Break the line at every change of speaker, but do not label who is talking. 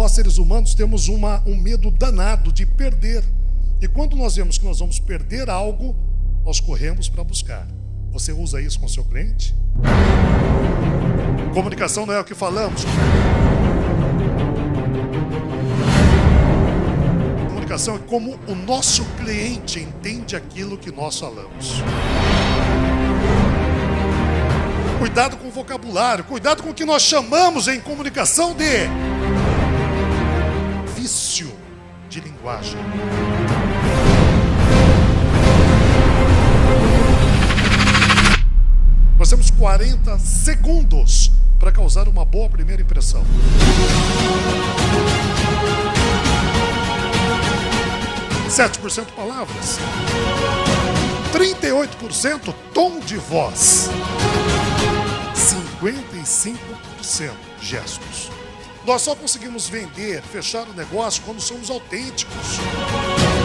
Nós, seres humanos, temos um medo danado de perder. E quando nós vemos que nós vamos perder algo, nós corremos para buscar. Você usa isso com o seu cliente? Comunicação não é o que falamos. Comunicação é como o nosso cliente entende aquilo que nós falamos. Cuidado com o vocabulário, cuidado com o que nós chamamos em comunicação de vício de linguagem. Nós temos 40 segundos para causar uma boa primeira impressão. 7% palavras, 38% tom de voz, 55% gestos. Nós só conseguimos vender, fechar o negócio quando somos autênticos.